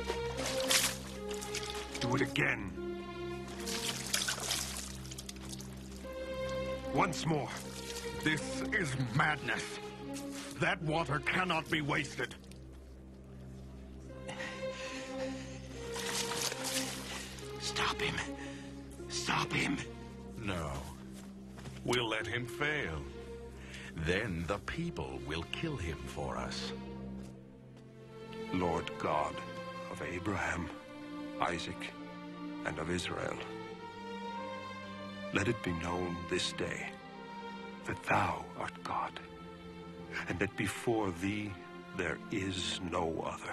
Do it again. Once more. This is madness. That water cannot be wasted. Stop him. Stop him. No. We'll let him fail. Then the people will kill him for us. Lord God of Abraham, Isaac, and of Israel, let it be known this day that thou art God, and that before thee there is no other.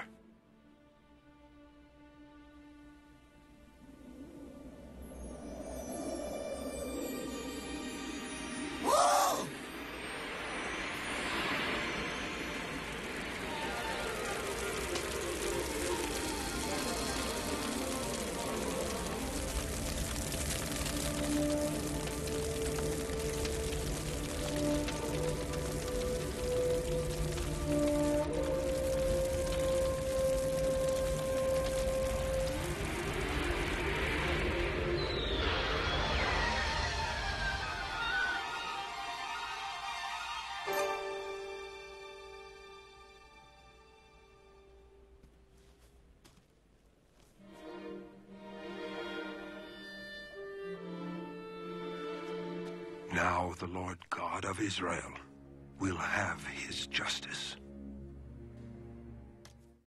Now the Lord God of Israel will have his justice.